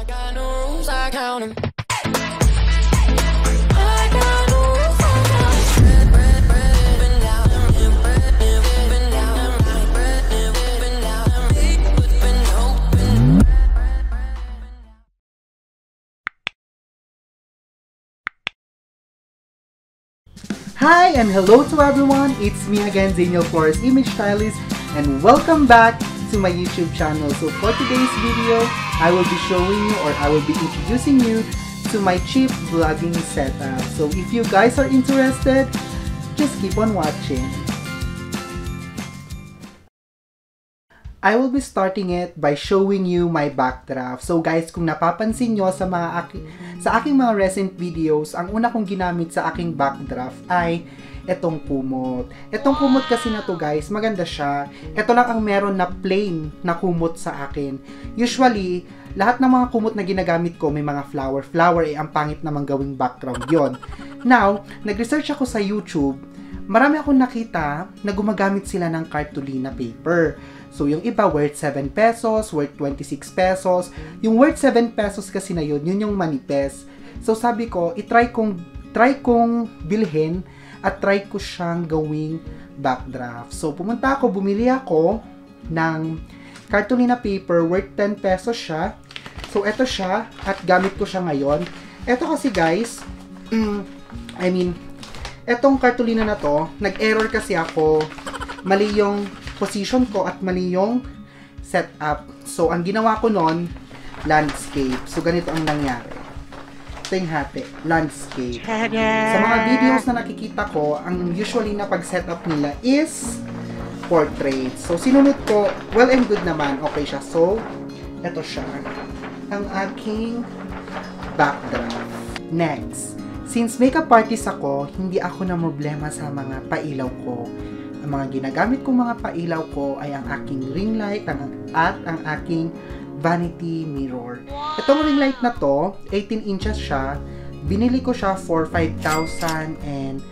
got no rules, I count 'em. Hi and hello to everyone! It's me again, Daniel Flores, Image Stylist, and welcome back to my YouTube channel. So for today's video, I will be showing you or I will be introducing you to my cheap vlogging setup. So if you guys are interested, just keep on watching. I will be starting it by showing you my backdraft. So guys, kung napapansin nyo sa aking mga recent videos, ang una kong ginamit sa aking backdraft ay etong kumot. Etong kumot kasi na to guys, maganda siya. Ito lang ang meron na plain na kumot sa akin. Usually, lahat ng mga kumot na ginagamit ko may mga flower. Flower ay ang pangit namang gawing background yon. Now, nag-research ako sa YouTube. Marami akong nakita na gumagamit sila ng cartolina paper. So, yung iba worth 7 pesos, worth 26 pesos. Yung worth 7 pesos kasi na yun yung manipes. So, sabi ko, try kong bilhin at try ko siyang gawing backdraft. So, bumili ako ng cartolina paper worth 10 pesos siya. So, eto siya at gamit ko siya ngayon. Eto kasi guys, etong cartolina na to, nag-error kasi ako. Mali yung position ko at mali yung setup. So, ang ginawa ko nun, landscape. So, ganito ang nangyari. Ito yung hati, landscape. Sa mga videos na nakikita ko, ang usually na pag-setup nila is portrait. So, sinunod ko, well and good naman. Okay siya. So, ito siya. Ang aking backdrop. Next. Since makeup artist ako, hindi ako na problema sa mga pailaw ko. Ang mga ginagamit kong mga pailaw ko ay ang aking ring light at ang aking vanity mirror. Itong ring light na to, 18 inches siya. Binili ko siya for 5,999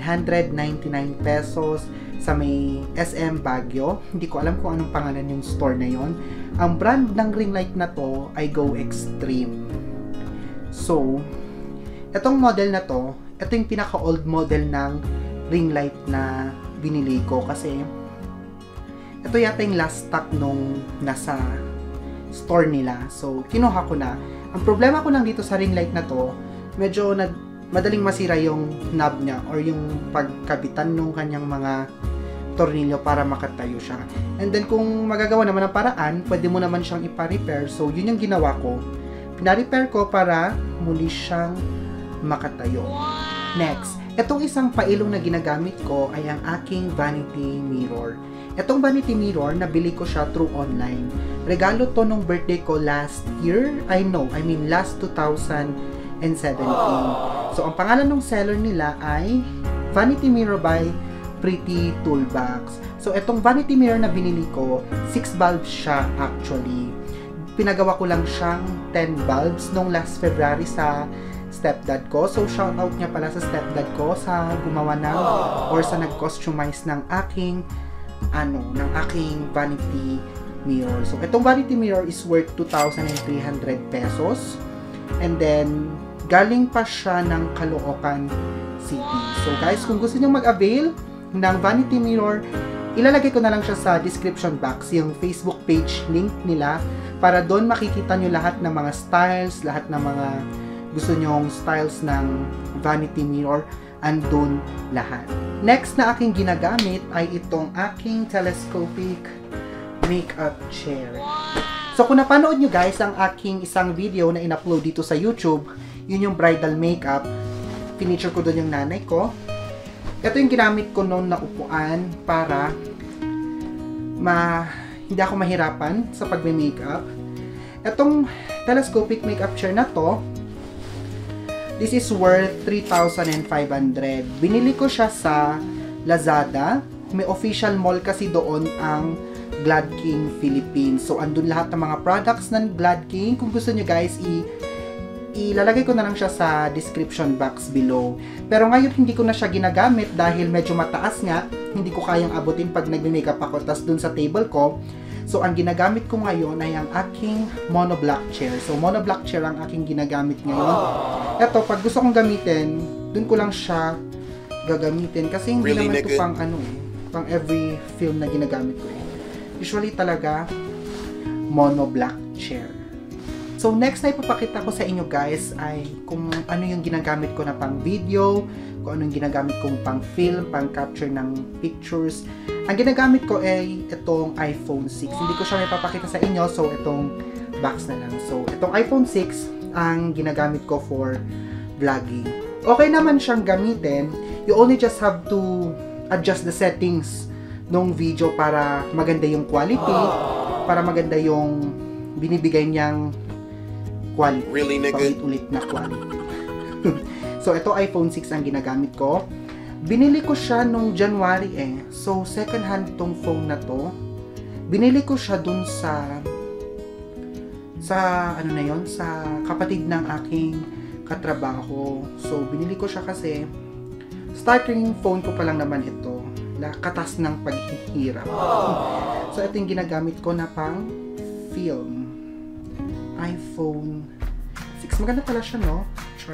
pesos sa may SM Baguio. Hindi ko alam kung anong pangalan yung store na yon. Ang brand ng ring light na to ay Go Extreme. So, itong model na to, ito yung pinaka-old model ng ring light na binili ko kasi ito yata yung last stock nung nasa store nila. So, kinuha ko na. Ang problema ko lang dito sa ring light na to, medyo madaling masira yung knob niya or yung pagkabitan nung kanyang mga tornilyo para makatayo siya. And then, kung magagawa naman ng paraan, pwede mo naman siyang ipa-repair. So, yun yung ginawa ko. Pina-repair ko para muli siyang makatayo. Next, itong isang pailong na ginagamit ko ay ang aking vanity mirror. Itong vanity mirror, nabili ko siya through online. Regalo to nung birthday ko last 2017. So, ang pangalan ng seller nila ay Vanity Mirror by Pretty Toolbox. So, itong vanity mirror na binili ko, 6 bulbs siya actually. Pinagawa ko lang siyang 10 bulbs nung last February sa stepdad ko. So, shoutout niya pala sa stepdad ko sa gumawa ng or sa nag-customize ng aking vanity mirror. So, itong vanity mirror is worth 2,300 pesos. And then, galing pa siya ng Caloocan City. So, guys, kung gusto niyo mag-avail ng vanity mirror, ilalagay ko na lang siya sa description box, yung Facebook page link nila, para doon makikita nyo lahat ng mga styles, lahat ng mga gusto nyong styles ng vanity mirror, andun lahat. Next na aking ginagamit ay itong aking telescopic makeup chair. So kung napanood nyo guys ang aking isang video na in-upload dito sa YouTube, yun yung bridal makeup, finisher ko doon yung nanay ko. Ito yung ginamit ko noon na upuan para hindi ako mahirapan sa pagme-makeup. Itong telescopic makeup chair na to, this is worth 3,500. Binili ko siya sa Lazada. May official mall kasi doon ang Glad King Philippines. So, andun lahat ng mga products ng Glad King. Kung gusto nyo guys, ilalagay ko na lang siya sa description box below. Pero ngayon, hindi ko na siya ginagamit dahil medyo mataas nga. Hindi ko kayang abutin pag nagme-makeup ako. Tas dun sa table ko, So, ang ginagamit ko ngayon ay ang aking monoblock chair. So, monoblock chair ang aking ginagamit ngayon. Ito, pag gusto kong gamitin, dun ko lang siya gagamitin. Kasi hindi Really, naman ito nigga? pang pang every film na ginagamit ko. Usually talaga, monoblock chair. So, next na ipapakita ko sa inyo guys ay kung ano yung ginagamit ko na pang video, kung ano yung ginagamit kong pang film, pang capture ng pictures. Ang ginagamit ko ay itong iPhone 6. Hindi ko siya may papakita sa inyo, so itong box na lang. So, itong iPhone 6 ang ginagamit ko for vlogging. Okay naman siyang gamitin. You only just have to adjust the settings ng video para maganda yung quality, para maganda yung binibigay niyang quality. Really, nigga? Paulit-ulit na quality. So, ito iPhone 6 ang ginagamit ko. Binili ko siya nung January So, second hand tong phone na to. Binili ko siya dun sa ano na yon, sa kapatid ng aking katrabaho. So, binili ko siya kasi starting phone ko pa lang naman ito. Katas ng paghihirap. So, ito yung ginagamit ko na pang film. iPhone 6. Maganda pala siya, no? Sure.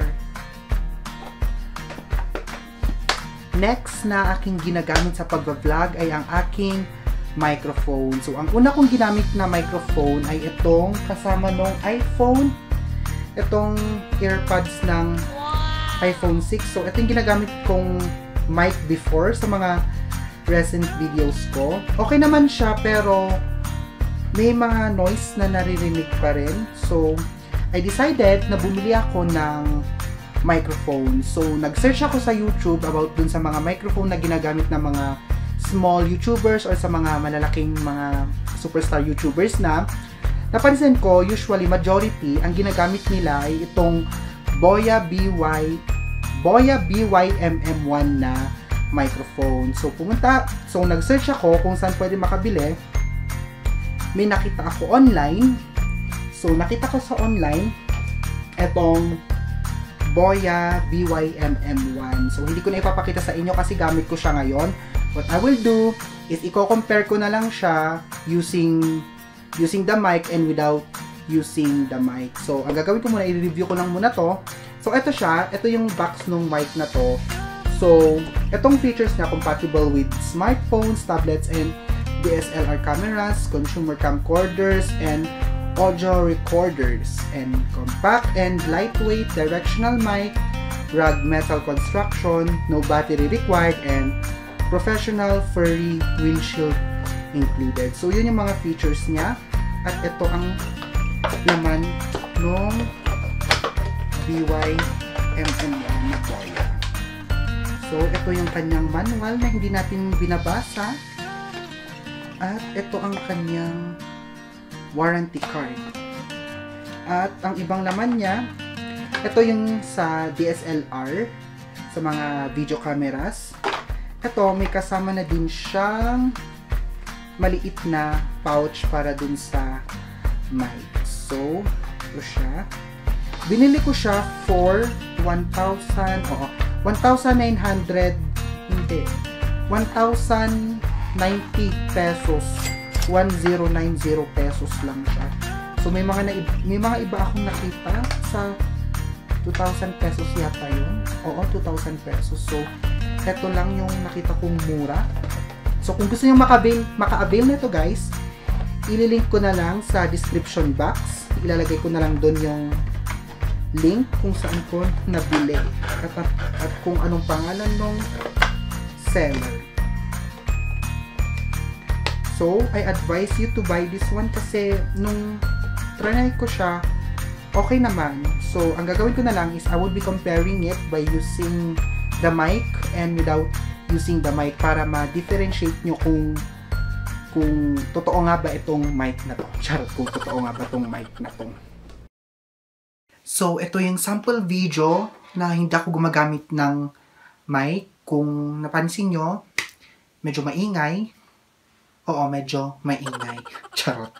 Next na aking ginagamit sa pag-vlog ay ang aking microphone. So, ang una kong ginamit na microphone ay itong kasama nung iPhone. Itong earpods ng iPhone 6. So, ito yung ginagamit kong mic before sa mga recent videos ko. Okay naman siya, pero may mga noise na naririnig pa rin. So, I decided na bumili ako ng microphone. So, nag-search ako sa YouTube about dun sa mga microphone na ginagamit ng mga small YouTubers or sa mga malalaking mga superstar YouTubers na napansin ko, usually, majority, ang ginagamit nila ay itong Boya BY-MM1 na microphone. So, nag-search ako kung saan pwede makabili. May nakita ako online. So, nakita ko sa online itong Boya BY-MM1. So, hindi ko na ipapakita sa inyo kasi gamit ko siya ngayon. What I will do is i-compare ko na lang siya using the mic and without using the mic. So, ang gagawin ko muna, i-review ko lang muna to. So, ito siya. Ito yung box ng mic na to. So, itong features niya compatible with smartphones, tablets, and DSLR cameras, consumer camcorders, and audio recorders, and compact and lightweight directional mic, rugged metal construction, no battery required, and professional furry windshield included. So, yun yung mga features niya. At ito ang laman ng BY-MM1 na Boya. So, ito yung kanyang manual na hindi natin binabasa. At ito ang kanyang warranty card. At ang ibang laman niya, ito yung sa DSLR, sa mga video cameras. Ito, may kasama na din siyang maliit na pouch para dun sa mic. So, ito siya. Binili ko siya for 1,900, hindi, 1,090 pesos. 1,090 pesos lang siya. So, may mga iba akong nakita sa 2,000 pesos yata yun. Oo, 2,000 pesos. So, eto lang yung nakita kong mura. So, kung gusto nyo maka-avail nito guys, ililink ko na lang sa description box. Ilalagay ko na lang doon yung link kung saan ko nabili. At kung anong pangalan ng seller. So, I advise you to buy this one kasi nung try ko siya, okay naman. So, ang gagawin ko na lang is I will be comparing it by using the mic and without using the mic para ma-differentiate nyo kung totoo nga ba itong mic na to. Charot, kung totoo nga ba itong mic na to. So, ito yung sample video na hindi ako gumagamit ng mic. Kung napansin nyo, medyo maingay. Oo, medyo maingay. Charot.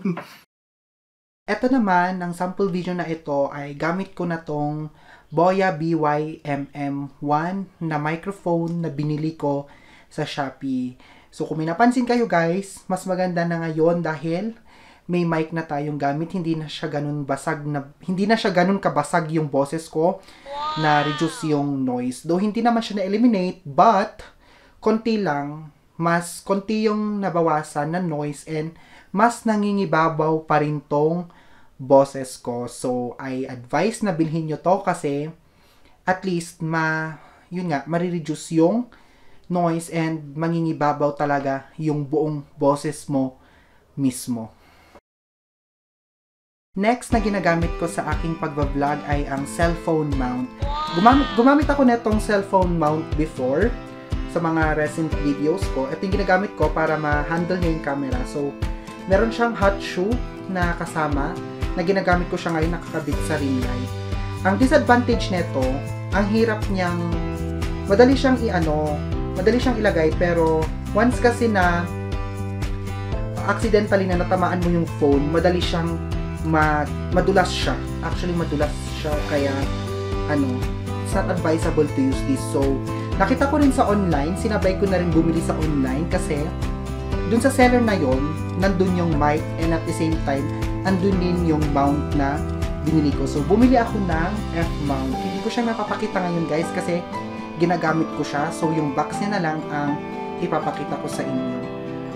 Ito naman, ang sample video na ito ay gamit ko na tong Boya BY-MM1 na microphone na binili ko sa Shopee. So kung may napansin kayo guys, mas maganda na ngayon dahil may mic na tayong gamit, hindi na siya ganun kabasag yung boses ko, na reduce yung noise. Though hindi naman siya na-eliminate, but konti lang, mas konti yung nabawasan na noise and mas nangingibabaw pa rin tong boses ko. So I advise na bilhin nyo to kasi at least marireduce yung noise and mangingibabaw talaga yung buong boses mo mismo. Next na ginagamit ko sa aking pagbablog ay ang cellphone mount. Gumamit ako netong cellphone mount before sa mga recent videos ko. Ito yung ginagamit ko para ma-handle niya yung camera. So, meron siyang hot shoe na kasama na ginagamit ko siya ngayon nakakabit sa ring light. Ang disadvantage nito, ang hirap niyang madali siyang ilagay, pero once kasi na accidentally na natamaan mo yung phone, madali siyang madulas siya. Actually, madulas siya. Kaya, it's not advisable to use this. So, nakita ko rin sa online, sinabay ko na rin bumili sa online kasi dun sa seller na yon, nandun yung mic and at the same time, andun din yung mount na binili ko. So, bumili ako ng F-mount. Hindi ko siya napapakita ngayon guys kasi ginagamit ko siya. So, yung box niya na lang ang ipapakita ko sa inyo.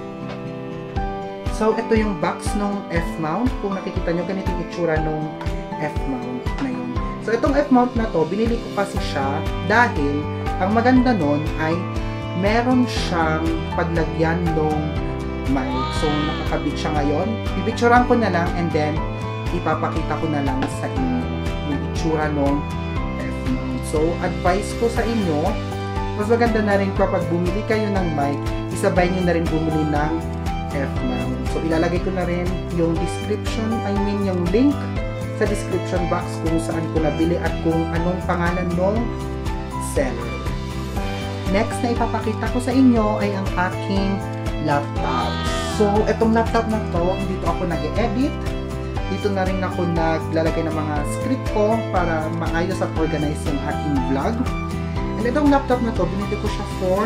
So, ito yung box ng F-mount. Kung nakikita nyo, ganito yung itsura ng F-mount na yun. So, itong F-mount na to, binili ko kasi siya dahil ang maganda nun ay meron siyang paglagyan ng mic. So, nakakabit siya ngayon. Pipicturean ko na lang and then ipapakita ko na lang sa inyo yung itsura ng F-mount. So, advice ko sa inyo, mas maganda na rin kapag bumili kayo ng mic, isabay nyo na rin bumili ng F-mount. So, ilalagay ko na rin yung yung link sa description box kung saan ko nabili at kung anong pangalan ng seller. Next na ipapakita ko sa inyo ay ang aking laptop. So, itong laptop na to, dito ako nag-edit. Dito na rin ako naglalagay ng mga script ko para maayos at organize yung aking vlog. And itong laptop na to, binili ko siya for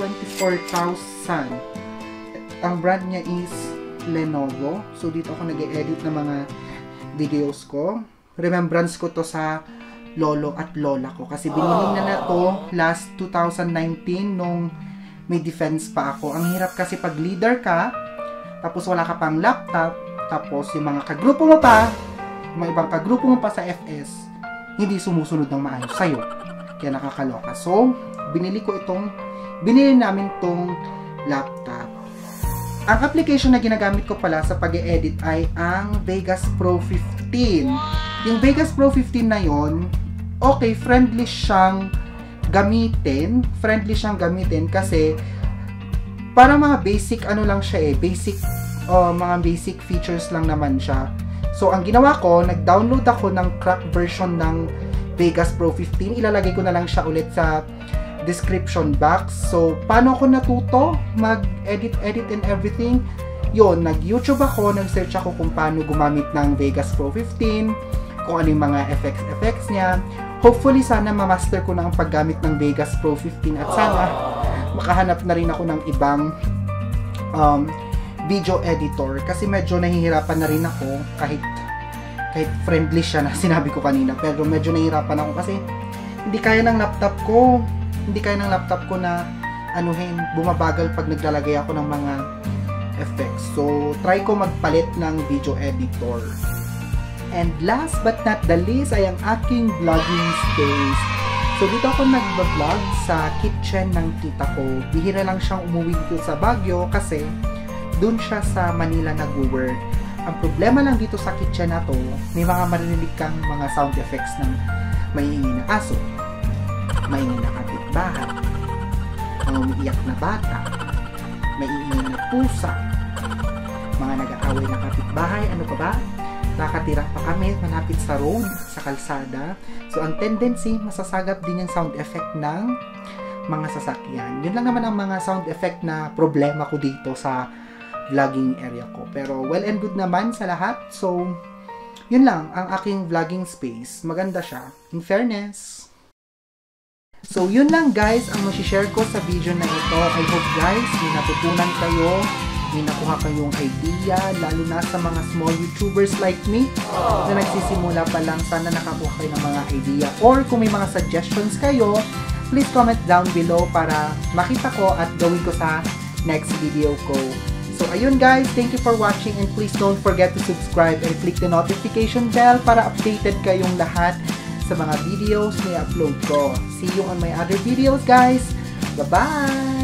24,000. Ang brand niya is Lenovo. So, dito ako nag-edit ng mga videos ko. Remembrance ko to sa lolo at lola ko. Kasi binili na to last 2019 nung may defense pa ako. Ang hirap kasi pag leader ka, tapos wala ka pang laptop, tapos yung mga kagrupo mo pa, mga ibang kagrupo mo pa sa FS, hindi sumusunod ng maayos sa'yo. Kaya nakakaloka. So, binili namin tong laptop. Ang application na ginagamit ko pala sa pag-e-edit ay ang Vegas Pro 15. Yung Vegas Pro 15 na yon, okay, friendly siyang gamitin kasi para mga basic lang siya mga basic features lang naman siya. So, ang ginawa ko, nag-download ako ng crack version ng Vegas Pro 15. Ilalagay ko na lang siya ulit sa description box. So, paano ako natuto mag-edit and everything? Yun, nag-YouTube ako, nag-search ako kung paano gumamit ng Vegas Pro 15, kung ano yung mga effects niya. Hopefully, sana ma-master ko na ang paggamit ng Vegas Pro 15 at sana makahanap na rin ako ng ibang video editor kasi medyo nahihirapan na rin ako kahit friendly siya na sinabi ko kanina, pero medyo nahihirapan ako kasi hindi kaya ng laptop ko na bumabagal pag naglalagay ako ng mga effects. So, try ko magpalit ng video editor. And last but not the least ay ang aking vlogging space. So, dito ako nagba-vlog sa kitchen ng tita ko. Bihira lang siyang umuwi dito sa Baguio kasi dun siya sa Manila nag-work. Ang problema lang dito sa kitchen na to, may mga maririnig kang mga sound effects ng maiingay na aso, maiingay na kapitbahay, mga umiiyak na bata, maiingay na pusa, mga nag-aaway na kapitbahay, ano pa ba? Nakatira pa kami malapit sa road, sa kalsada. So, ang tendency, masasagap din yung sound effect ng mga sasakyan. Yun lang naman ang mga sound effect na problema ko dito sa vlogging area ko. Pero, well and good naman sa lahat. So, yun lang ang aking vlogging space. Maganda siya. In fairness. So, yun lang guys ang masishare ko sa video na ito. I hope guys, may natutunan kayo, may nakuha kayong idea, lalo na sa mga small YouTubers like me na nagsisimula pa lang. Sana nakakuha kayo ng mga idea. Or kung may mga suggestions kayo, please comment down below para makita ko at gawin ko sa next video ko. So, ayun guys, thank you for watching and please don't forget to subscribe and click the notification bell para updated kayong lahat sa mga videos na i-upload ko. See you on my other videos guys. Bye-bye!